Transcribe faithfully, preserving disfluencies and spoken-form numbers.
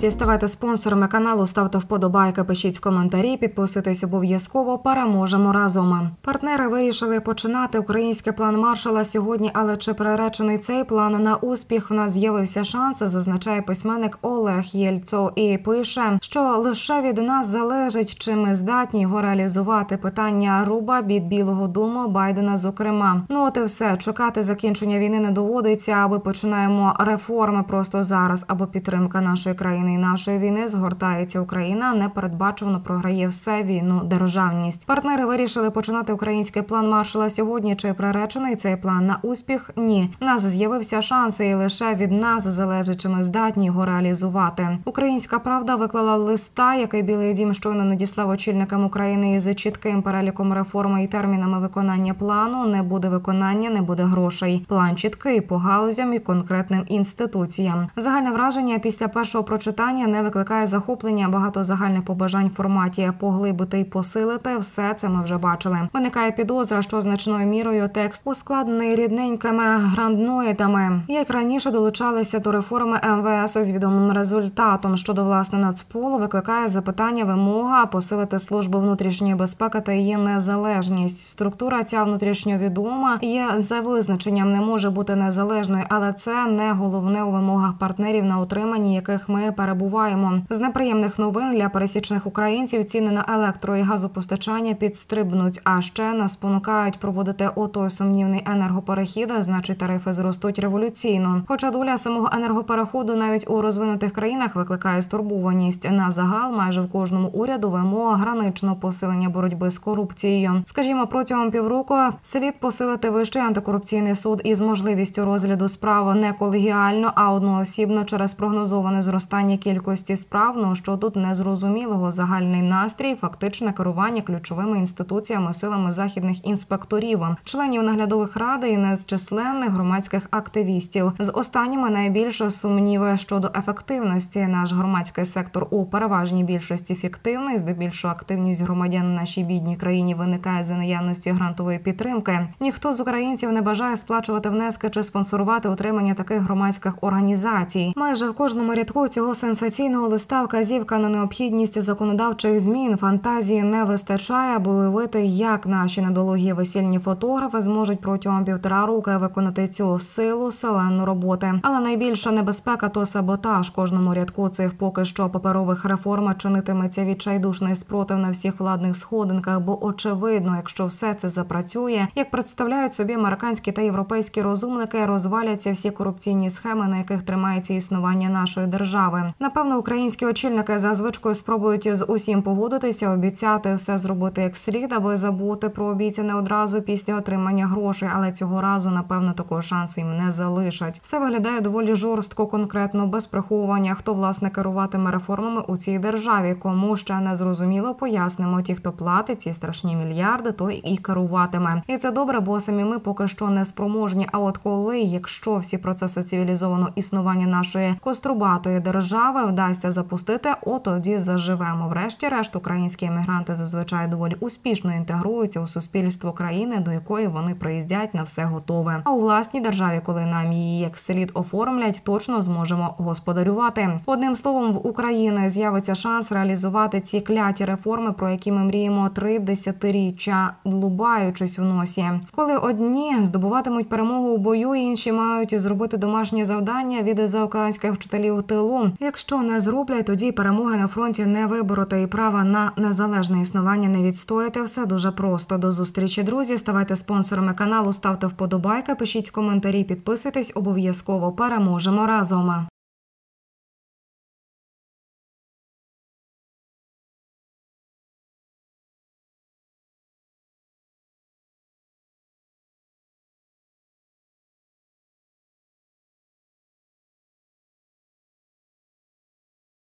Друзі, ставайте спонсорами каналу, ставте вподобайки, пишіть коментарі, підписуйтесь обов'язково, переможемо разом. Партнери вирішили починати український план Маршалла сьогодні, але чи приречений цей план на успіх? В нас з'явився шанс, зазначає письменник Олег Єльцов і пише, що лише від нас залежить, чи ми здатні його реалізувати. Питання руба від Білого дому, Байдена зокрема. Ну от і все, чекати закінчення війни не доводиться, аби починаємо реформи просто зараз, або підтримка нашої країни і нашої війни, згортається Україна, непередбачувано програє все, війну, державність. Партнери вирішили починати український план Маршалла сьогодні. Чи приречений цей план на успіх? Ні. У нас з'явився шанс, і лише від нас залежить, чи ми здатні його реалізувати. Українська правда виклала листа, який Білий дім щойно надіслав очільникам України із чітким переліком реформи і термінами виконання плану. Не буде виконання, не буде грошей. План чіткий по галузям і конкретним інституціям. Загальне враження після першого прочитання не викликає захоплення, багато загальних побажань в форматі поглибити і посилити. Все це ми вже бачили. Виникає підозра, що значною мірою текст ускладнений рідненькими грандноїдами. Як раніше долучалися до реформи ем ве ес з відомим результатом. Щодо власне Нацполу викликає запитання вимога посилити службу внутрішньої безпеки та її незалежність. Структура ця внутрішньовідома є за визначенням, не може бути незалежною, але це не головне у вимогах партнерів, на утриманні яких ми перебуваємо. З неприємних новин для пересічних українців ціни на електро- і газопостачання підстрибнуть, а ще нас спонукають проводити отой сумнівний енергоперехід, значить тарифи зростуть революційно. Хоча доля самого енергопереходу навіть у розвинутих країнах викликає стурбованість. На загал майже в кожному уряду вимога граничного посилення боротьби з корупцією. Скажімо, протягом півроку слід посилити Вищий антикорупційний суд із можливістю розгляду справ не колегіально, а одноосібно через прогнозоване зростання кількості справ, ну що тут незрозумілого, загальний настрій, фактичне керування ключовими інституціями, силами західних інспекторів, членів наглядових рад і незчисленних громадських активістів. З останніми найбільше сумніви щодо ефективності. Наш громадський сектор у переважній більшості фіктивний, здебільшого активність громадян в нашій бідній країні виникає за наявності грантової підтримки. Ніхто з українців не бажає сплачувати внески чи спонсорувати утримання таких громадських організацій. Майже в кожному рядку цього сенсаційного листа вказівка на необхідність законодавчих змін. Фантазії не вистачає, аби уявити, як наші недолугі весільні фотографи зможуть протягом півтора року виконати цю силу селенну роботи. Але найбільша небезпека – то саботаж. Кожному рядку цих поки що паперових реформ чинитиметься відчайдушний спротив на всіх владних сходинках, бо очевидно, якщо все це запрацює, як представляють собі американські та європейські розумники, розваляться всі корупційні схеми, на яких тримається існування нашої держави. Напевно, українські очільники за звичкою спробують з усім погодитися, обіцяти все зробити як слід, аби забути про обіцяне одразу після отримання грошей, але цього разу, напевно, такого шансу їм не залишать. Все виглядає доволі жорстко, конкретно, без приховування, хто, власне, керуватиме реформами у цій державі. Кому ще не зрозуміло, пояснимо. Ті, хто платить ці страшні мільярди, той і керуватиме. І це добре, бо самі ми поки що не спроможні. А от коли, якщо всі процеси цивілізованого існування нашої кострубатої держави вдасться запустити, от тоді заживемо. Врешті-решт, українські емігранти зазвичай доволі успішно інтегруються у суспільство країни, до якої вони приїздять на все готове. А у власній державі, коли нам її як слід оформлять, точно зможемо господарювати. Одним словом, в Україні з'явиться шанс реалізувати ці кляті реформи, про які ми мріємо три десятиріччя, длубаючись в носі. Коли одні здобуватимуть перемогу у бою, інші мають зробити домашні завдання від заокеанських вчителів в тилу. Якщо не зроблять, тоді перемоги на фронті не вибороти і права на незалежне існування не відстояти. Все дуже просто. До зустрічі, друзі. Ставайте спонсорами каналу, ставте вподобайки, пишіть коментарі, підписуйтесь, обов'язково переможемо разом.